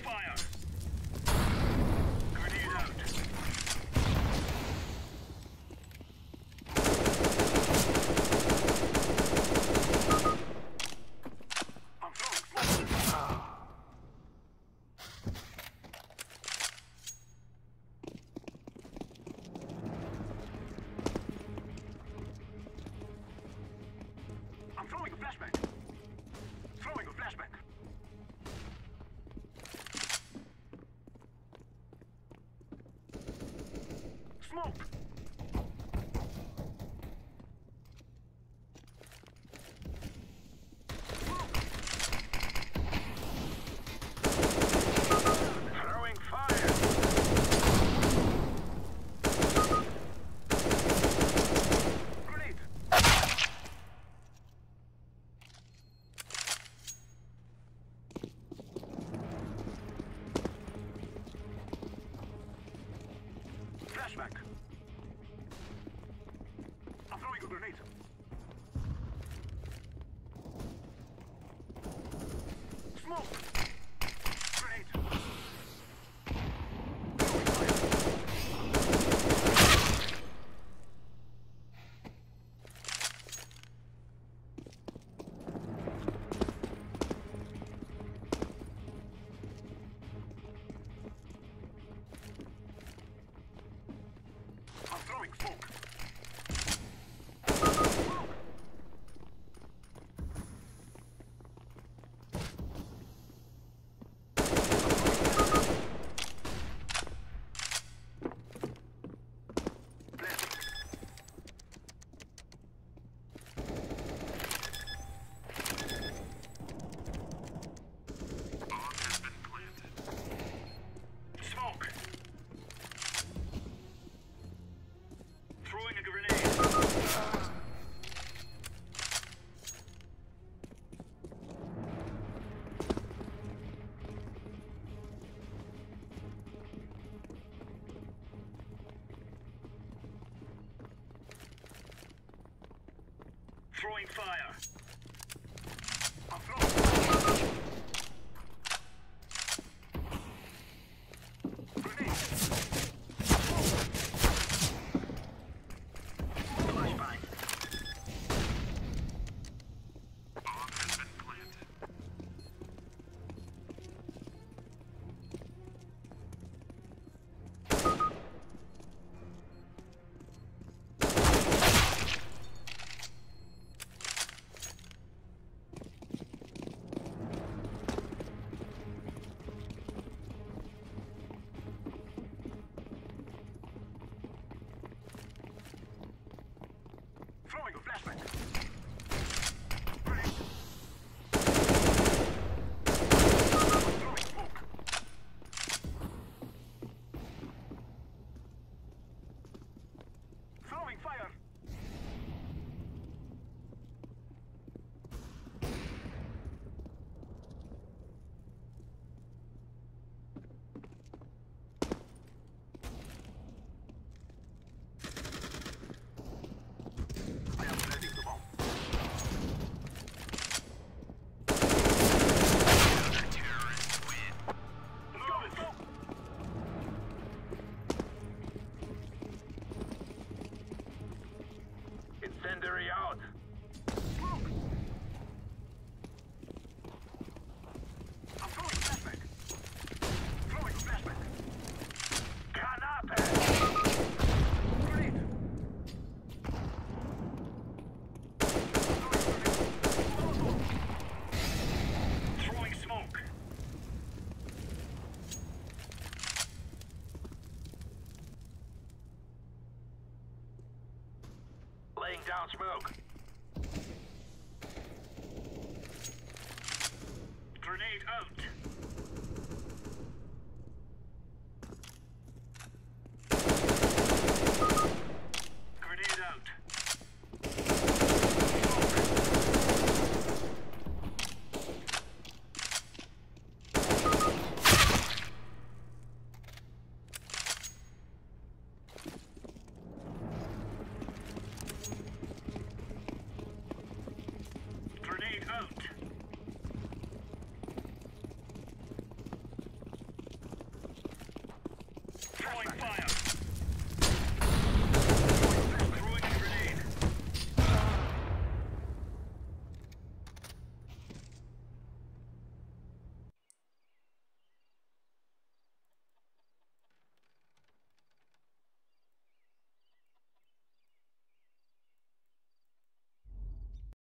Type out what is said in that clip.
fire! Grenade out. I'm throwing smoke. I'm throwing a flashbang. Throwing a flashbang. Smoke! Throwing fire! Grenade! Flashback! I'm throwing a grenade. Smoke! Grenade! Throwing fire. I'm throwing smoke. Smoke! Smoke! Throwing a grenade. Throwing fire. I'm throwing fire. Grenade. Flashbang. Bomb has been planted. Throwing a flashbang. Grenade. Throwing smoke. Throwing fire. I am planting the bomb. Terrorists win. Let's go. Incendiary out. Smoke. I'm throwing a flashback. Throwing a flashback. Granate. Grenade. Throwing smoke. Laying down smoke.